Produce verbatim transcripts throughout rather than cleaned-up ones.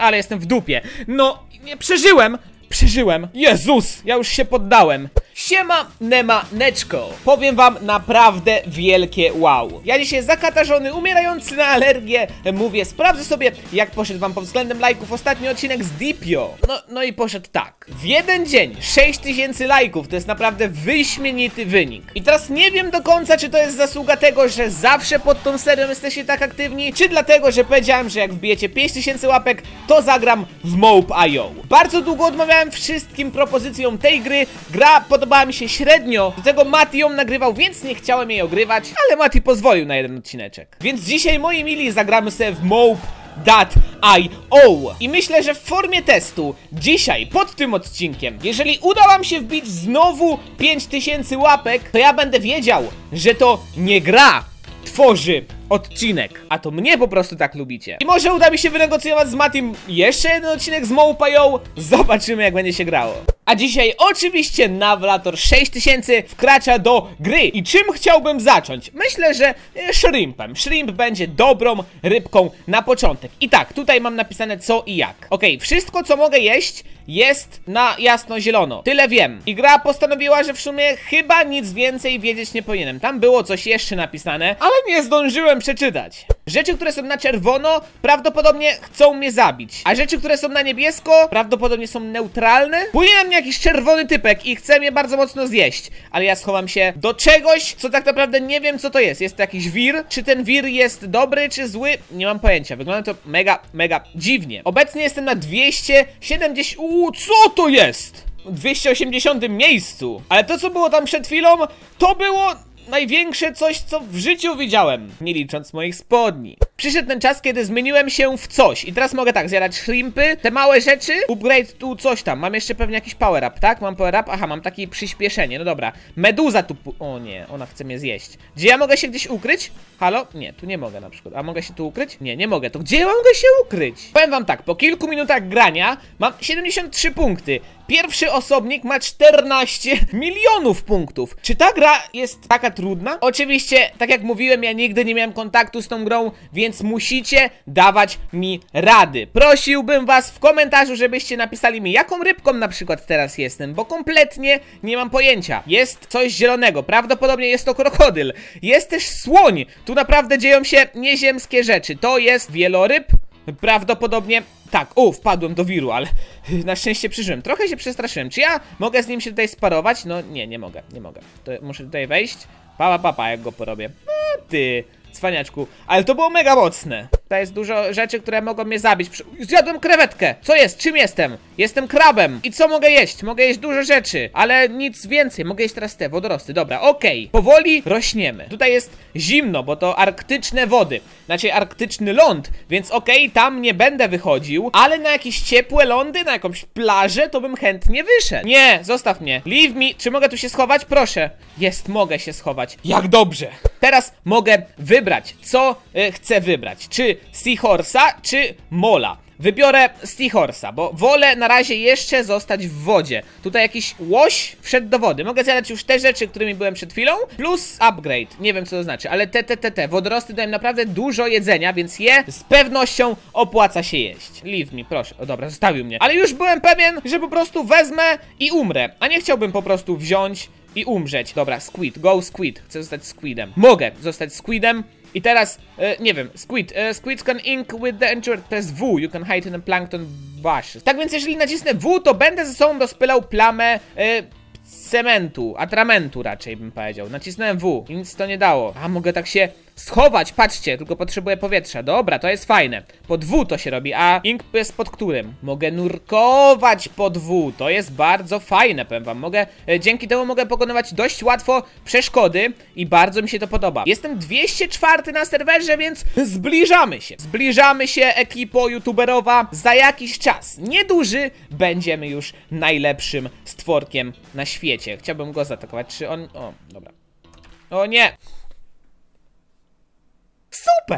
ale jestem w dupie. No, nie przeżyłem. Przeżyłem. Jezus, ja już się poddałem. Siema, Nema, Neczko. Powiem wam naprawdę wielkie wow. Ja dzisiaj zakatarzony, umierający na alergię, mówię, sprawdzę sobie, jak poszedł wam pod względem lajków ostatni odcinek z Dipio. No, no i poszedł tak. W jeden dzień sześć tysięcy lajków, to jest naprawdę wyśmienity wynik. I teraz nie wiem do końca, czy to jest zasługa tego, że zawsze pod tą serią jesteście tak aktywni, czy dlatego, że powiedziałem, że jak wbijecie pięć tysięcy łapek, to zagram w Mope kropka i o. Bardzo długo odmawiałem wszystkim propozycjom tej gry. Gra podobała mi się średnio. Do tego Mati ją nagrywał, więc nie chciałem jej ogrywać, ale Mati pozwolił na jeden odcineczek. Więc dzisiaj, moi mili, zagramy sobie w Mope kropka i o. I myślę, że w formie testu dzisiaj, pod tym odcinkiem, jeżeli uda wam się wbić znowu pięć tysięcy łapek, to ja będę wiedział, że to nie gra tworzy odcinek, a to mnie po prostu tak lubicie. I może uda mi się wynegocjować z Matim jeszcze jeden odcinek z Mope kropka i o. Zobaczymy, jak będzie się grało. A dzisiaj oczywiście Nawlator sześć tysięcy wkracza do gry. I czym chciałbym zacząć? Myślę, że e, shrimpem. Shrimp będzie dobrą rybką na początek. I tak, tutaj mam napisane co i jak. Okej, okay, wszystko co mogę jeść jest na jasno-zielono. Tyle wiem. I gra postanowiła, że w sumie chyba nic więcej wiedzieć nie powinienem. Tam było coś jeszcze napisane, ale nie zdążyłem przeczytać. Rzeczy, które są na czerwono, prawdopodobnie chcą mnie zabić. A rzeczy, które są na niebiesko, prawdopodobnie są neutralne. Płynie na mnie jakiś czerwony typek i chce mnie bardzo mocno zjeść. Ale ja schowam się do czegoś, co tak naprawdę nie wiem, co to jest. Jest to jakiś wir. Czy ten wir jest dobry, czy zły? Nie mam pojęcia. Wygląda to mega, mega dziwnie. Obecnie jestem na dwieście siedemdziesiąt... Uuu, co to jest? dwieście osiemdziesiątym miejscu. Ale to, co było tam przed chwilą, to było największe coś, co w życiu widziałem, nie licząc moich spodni. Przyszedł ten czas, kiedy zmieniłem się w coś. I teraz mogę tak, zjadać shrimpy, te małe rzeczy, upgrade tu coś tam. Mam jeszcze pewnie jakiś power up, tak? Mam power up, aha, mam takie przyspieszenie, no dobra. Meduza tu, o nie, ona chce mnie zjeść. Gdzie ja mogę się gdzieś ukryć? Halo? Nie, tu nie mogę na przykład. A mogę się tu ukryć? Nie, nie mogę. To gdzie ja mogę się ukryć? Powiem wam tak, po kilku minutach grania mam siedemdziesiąt trzy punkty. Pierwszy osobnik ma czternaście milionów punktów. Czy ta gra jest taka trudna? Oczywiście, tak jak mówiłem, ja nigdy nie miałem kontaktu z tą grą, więc musicie dawać mi rady. Prosiłbym was w komentarzu, żebyście napisali mi, jaką rybką na przykład teraz jestem, bo kompletnie nie mam pojęcia. Jest coś zielonego, prawdopodobnie jest to krokodyl. Jest też słoń. Tu naprawdę dzieją się nieziemskie rzeczy. To jest wieloryb. Prawdopodobnie tak, o, wpadłem do wiru, ale na szczęście przeżyłem. Trochę się przestraszyłem. Czy ja mogę z nim się tutaj sparować? No nie, nie mogę, nie mogę. To muszę tutaj wejść. Papa, papa, jak go porobię. A ty, cwaniaczku. Ale to było mega mocne. To jest dużo rzeczy, które mogą mnie zabić. Zjadłem krewetkę. Co jest? Czym jestem? Jestem krabem. I co mogę jeść? Mogę jeść dużo rzeczy, ale nic więcej. Mogę jeść teraz te wodorosty. Dobra, okej. Okay. Powoli rośniemy. Tutaj jest zimno, bo to arktyczne wody. Znaczy arktyczny ląd, więc okej, okay, tam nie będę wychodził, ale na jakieś ciepłe lądy, na jakąś plażę, to bym chętnie wyszedł. Nie, zostaw mnie. Leave me. Czy mogę tu się schować? Proszę. Jest, mogę się schować. Jak dobrze. Teraz mogę wybrać, co y, chcę wybrać. Czy Seahorsa, czy Mola. Wybiorę Seahorsa, bo wolę na razie jeszcze zostać w wodzie. Tutaj jakiś łoś wszedł do wody. Mogę zjadać już te rzeczy, którymi byłem przed chwilą, plus upgrade. Nie wiem, co to znaczy, ale te, te, te, te. Wodorosty dają naprawdę dużo jedzenia, więc je z pewnością opłaca się jeść. Leave me, proszę. O dobra, zostawił mnie. Ale już byłem pewien, że po prostu wezmę i umrę. A nie chciałbym po prostu wziąć i umrzeć. Dobra, squid, go squid. Chcę zostać squidem. Mogę zostać squidem. I teraz, e, nie wiem, squid, e, squids can ink with the entered, to jest W, you can hide in a plankton bushes. Tak więc jeżeli nacisnę W, to będę ze sobą rozpylał plamę e, cementu, atramentu raczej bym powiedział. Nacisnąłem W i nic to nie dało. A mogę tak się schować, patrzcie, tylko potrzebuję powietrza. Dobra, to jest fajne. Pod W to się robi, a ink jest pod którym? Mogę nurkować pod W, to jest bardzo fajne, powiem wam. Mogę, e, dzięki temu mogę pokonywać dość łatwo przeszkody i bardzo mi się to podoba. Jestem dwieście czwarty na serwerze, więc zbliżamy się. Zbliżamy się, ekipo youtuberowa. Za jakiś czas, nieduży, będziemy już najlepszym stworkiem na świecie. Chciałbym go zaatakować, czy on... O, dobra. O nie! Super!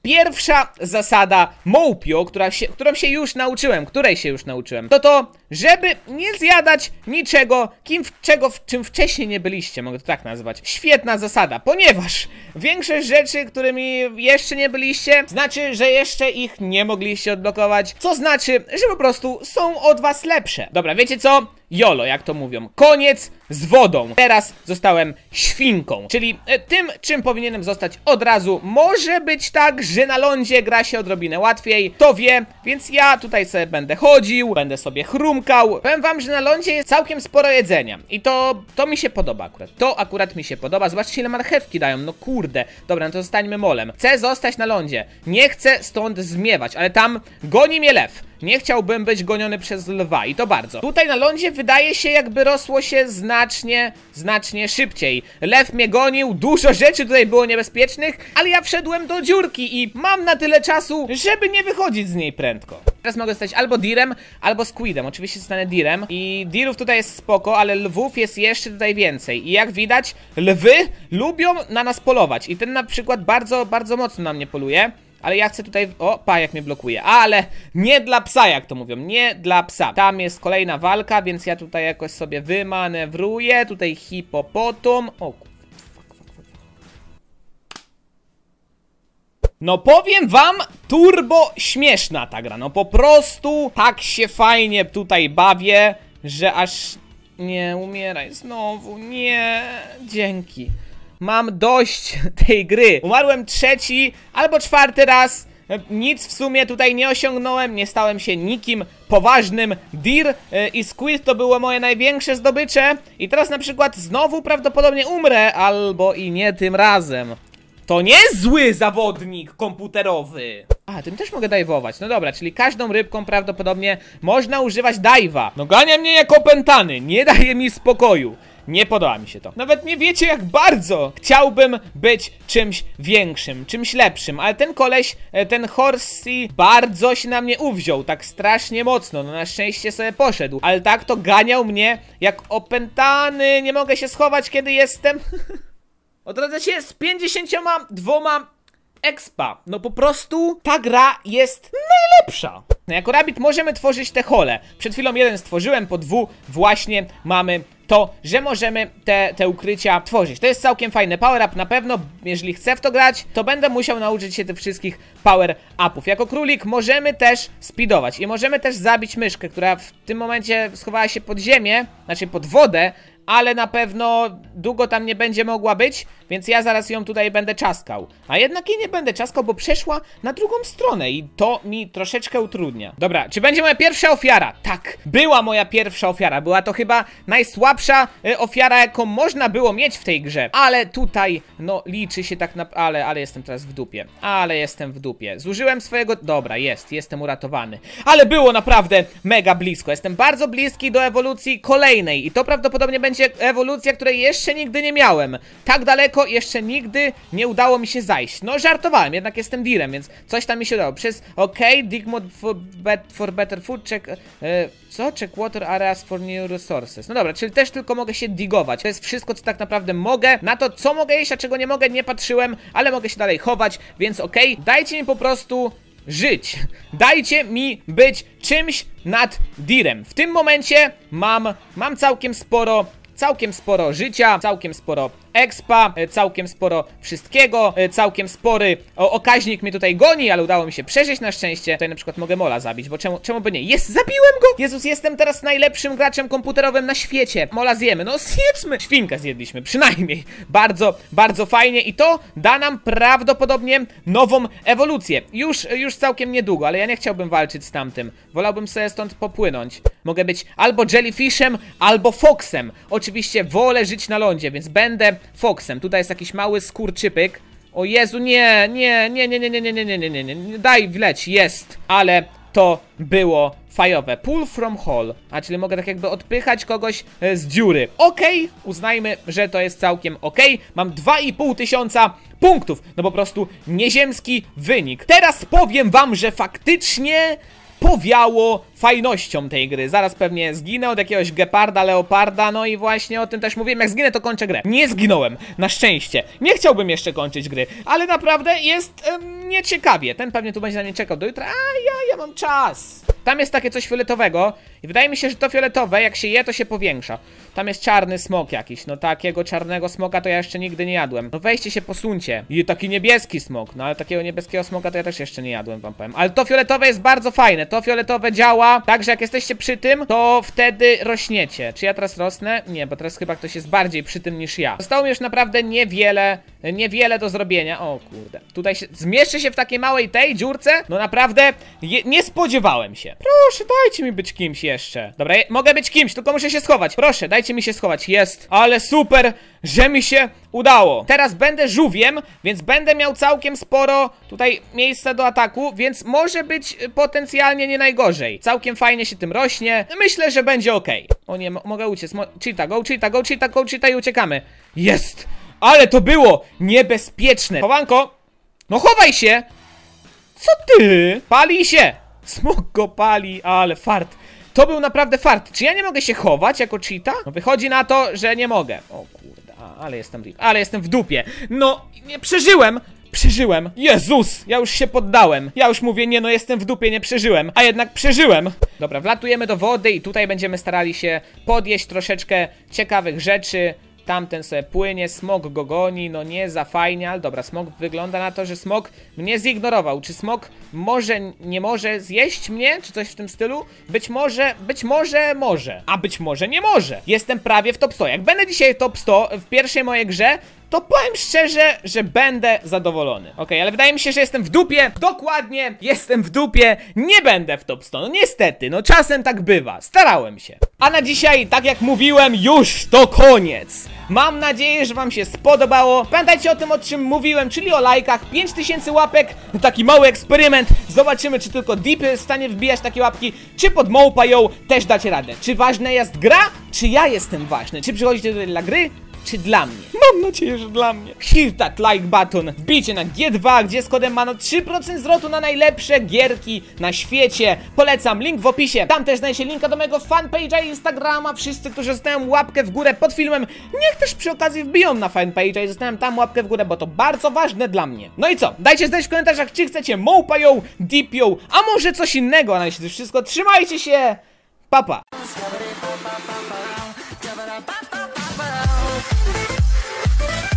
Pierwsza zasada Mołpio, która się, którą się już nauczyłem, której się już nauczyłem, to to, żeby nie zjadać niczego, kim, czego, w czym wcześniej nie byliście, mogę to tak nazwać. Świetna zasada, ponieważ większość rzeczy, którymi jeszcze nie byliście, znaczy, że jeszcze ich nie mogliście odblokować, co znaczy, że po prostu są od was lepsze. Dobra, wiecie co? YOLO, jak to mówią. Koniec z wodą. Teraz zostałem świnką, czyli e, tym, czym powinienem zostać od razu. Może być tak, że na lądzie gra się odrobinę łatwiej, to wie, więc ja tutaj sobie będę chodził, będę sobie chrumkał. Powiem wam, że na lądzie jest całkiem sporo jedzenia i to, to mi się podoba akurat. To akurat mi się podoba. Zobaczcie, ile marchewki dają, no kurde. Dobra, no to zostańmy molem. Chcę zostać na lądzie. Nie chcę stąd zmiewać, ale tam goni mnie lew. Nie chciałbym być goniony przez lwa i to bardzo. Tutaj na lądzie wydaje się, jakby rosło się znacznie, znacznie szybciej. Lew mnie gonił, dużo rzeczy tutaj było niebezpiecznych, ale ja wszedłem do dziurki i mam na tyle czasu, żeby nie wychodzić z niej prędko. Teraz mogę zostać albo direm, albo squidem. Oczywiście zostanę direm i dirów tutaj jest spoko, ale lwów jest jeszcze tutaj więcej. I jak widać, lwy lubią na nas polować i ten na przykład bardzo, bardzo mocno na mnie poluje. Ale ja chcę tutaj... O, pajak mnie blokuje. Ale nie dla psa, jak to mówią. Nie dla psa. Tam jest kolejna walka, więc ja tutaj jakoś sobie wymanewruję. Tutaj hipopotom. O, no powiem wam, turbo śmieszna ta gra. No po prostu tak się fajnie tutaj bawię, że aż... Nie, umieraj znowu. Nie, dzięki. Mam dość tej gry. Umarłem trzeci albo czwarty raz. Nic w sumie tutaj nie osiągnąłem. Nie stałem się nikim poważnym. Deer i Squid to było moje największe zdobycze. I teraz na przykład znowu prawdopodobnie umrę. Albo i nie tym razem. To nie zły zawodnik komputerowy. A, tym też mogę dajwować. No dobra, czyli każdą rybką prawdopodobnie można używać dajwa. No gania mnie jak opętany. Nie daje mi spokoju. Nie podoba mi się to. Nawet nie wiecie, jak bardzo chciałbym być czymś większym, czymś lepszym. Ale ten koleś, ten Horsey bardzo się na mnie uwziął. Tak strasznie mocno. No na szczęście sobie poszedł. Ale tak to ganiał mnie jak opętany. Nie mogę się schować, kiedy jestem. Odrodzę się z pięćdziesięcioma dwoma expa. No po prostu ta gra jest najlepsza. No jako Rabbit możemy tworzyć te hole. Przed chwilą jeden stworzyłem, po dwóch właśnie mamy to, że możemy te, te ukrycia tworzyć. To jest całkiem fajny power up. Na pewno, jeżeli chcę w to grać, to będę musiał nauczyć się tych wszystkich power upów. Jako królik możemy też speedować i możemy też zabić myszkę, która w tym momencie schowała się pod ziemię, znaczy pod wodę, ale na pewno długo tam nie będzie mogła być, więc ja zaraz ją tutaj będę czaskał. A jednak jej nie będę czaskał, bo przeszła na drugą stronę i to mi troszeczkę utrudnia. Dobra, czy będzie moja pierwsza ofiara? Tak, była moja pierwsza ofiara. Była to chyba najsłabsza y, ofiara, jaką można było mieć w tej grze. Ale tutaj, no, liczy się tak na... Ale, ale jestem teraz w dupie. Ale jestem w dupie. Zużyłem swojego... Dobra, jest, jestem uratowany. Ale było naprawdę mega blisko. Jestem bardzo bliski do ewolucji kolejnej i to prawdopodobnie będzie będzie ewolucja, której jeszcze nigdy nie miałem. Tak daleko jeszcze nigdy nie udało mi się zajść. No żartowałem, jednak jestem direm, więc coś tam mi się udało. Przez ok, dig mod for, bet, for better food, check... Yy, co? Check water areas for new resources. No dobra, czyli też tylko mogę się digować. To jest wszystko, co tak naprawdę mogę. Na to, co mogę jeść, a czego nie mogę, nie patrzyłem, ale mogę się dalej chować, więc ok. Dajcie mi po prostu... żyć. Dajcie mi być czymś nad direm. W tym momencie mam, mam całkiem sporo, całkiem sporo życia, całkiem sporo expa, całkiem sporo wszystkiego, całkiem spory o, okaźnik mnie tutaj goni, ale udało mi się przeżyć na szczęście. Tutaj na przykład mogę mola zabić, bo czemu, czemu by nie? Jest, zabiłem go! Jezus, jestem teraz najlepszym graczem komputerowym na świecie. Mola zjemy, no zjedzmy. Świnkę zjedliśmy, przynajmniej. Bardzo, bardzo fajnie i to da nam prawdopodobnie nową ewolucję. Już, już całkiem niedługo, ale ja nie chciałbym walczyć z tamtym. Wolałbym sobie stąd popłynąć. Mogę być albo jellyfishem, albo foxem. Oczywiście wolę żyć na lądzie, więc będę foxem. Tutaj jest jakiś mały skurczypyk. O Jezu, nie, nie, nie, nie, nie, nie, nie, nie, nie, nie, nie, nie, daj wleć, jest. Ale to było fajowe. Pull from hole. A czyli mogę tak jakby odpychać kogoś z dziury. Okej, okay, uznajmy, że to jest całkiem okej. Okay. Mam dwa i pół tysiąca punktów. No po prostu nieziemski wynik. Teraz powiem wam, że faktycznie powiało fajnością tej gry. Zaraz pewnie zginę od jakiegoś geparda, leoparda, no i właśnie o tym też mówiłem. Jak zginę, to kończę grę. Nie zginąłem, na szczęście. Nie chciałbym jeszcze kończyć gry, ale naprawdę jest em, nieciekawie. Ten pewnie tu będzie na mnie czekał do jutra, a ja, ja mam czas. Tam jest takie coś fioletowego i wydaje mi się, że to fioletowe, jak się je, to się powiększa. Tam jest czarny smok jakiś, no takiego czarnego smoka to ja jeszcze nigdy nie jadłem. No weźcie się, posuńcie. I taki niebieski smok, no ale takiego niebieskiego smoka to ja też jeszcze nie jadłem, wam powiem. Ale to fioletowe jest bardzo fajne, to fioletowe działa tak, że jak jesteście przy tym, to wtedy rośniecie. Czy ja teraz rosnę? Nie, bo teraz chyba ktoś jest bardziej przy tym niż ja. Zostało mi już naprawdę niewiele, niewiele do zrobienia. O kurde, tutaj się, zmieszczę się w takiej małej tej dziurce? No naprawdę, je, nie spodziewałem się. Proszę, dajcie mi być kimś jeszcze. Dobra, je, mogę być kimś, tylko muszę się schować. Proszę, dajcie mi się schować. Jest, ale super, że mi się udało. Teraz będę żółwiem, więc będę miał całkiem sporo tutaj miejsca do ataku, więc może być potencjalnie nie najgorzej. Całkiem fajnie się tym rośnie. Myślę, że będzie ok. O nie, mogę uciec. Mo cheata, go cheata, go cheata, go cheata i uciekamy. Jest! Ale to było niebezpieczne. Chowanko! No chowaj się! Co ty? Pali się! Smok go pali, ale fart. To był naprawdę fart. Czy ja nie mogę się chować jako cheata? No wychodzi na to, że nie mogę. O kurde, a, ale jestem ale jestem w dupie. No, nie przeżyłem. Przeżyłem. Jezus, ja już się poddałem. Ja już mówię, nie no, jestem w dupie, nie przeżyłem. A jednak przeżyłem. Dobra, wlatujemy do wody i tutaj będziemy starali się podjeść troszeczkę ciekawych rzeczy. Tamten sobie płynie, smok go goni, no nie za fajnie, ale dobra, smok wygląda na to, że smok mnie zignorował. Czy smok może, nie może zjeść mnie, czy coś w tym stylu? Być może, być może może, a być może nie może. Jestem prawie w top sto. Jak będę dzisiaj top sto w pierwszej mojej grze, to powiem szczerze, że będę zadowolony. Okej, okay, ale wydaje mi się, że jestem w dupie. Dokładnie, jestem w dupie. Nie będę w top sto. No niestety, no czasem tak bywa. Starałem się. A na dzisiaj, tak jak mówiłem, już to koniec. Mam nadzieję, że wam się spodobało. Pamiętajcie o tym, o czym mówiłem, czyli o lajkach. pięć tysięcy łapek, taki mały eksperyment. Zobaczymy, czy tylko Deep jest w stanie wbijać takie łapki, czy pod Moupają też dacie radę. Czy ważna jest gra, czy ja jestem ważny? Czy przychodzicie tutaj dla gry, czy dla mnie? Mam nadzieję, że dla mnie. Hit that like button. Wbijcie na G dwa, gdzie z kodem Mano trzy procent zwrotu na najlepsze gierki na świecie. Polecam, link w opisie. Tam też znajdziecie linka do mojego fanpage'a i Instagrama. Wszyscy, którzy zostawią łapkę w górę pod filmem, niech też przy okazji wbiją na fanpage'a i zostawiam tam łapkę w górę, bo to bardzo ważne dla mnie. No i co? Dajcie znać w komentarzach, czy chcecie Moupają, Deepią, a może coś innego. Na razie to wszystko. Trzymajcie się. Pa, pa. We'll be right back.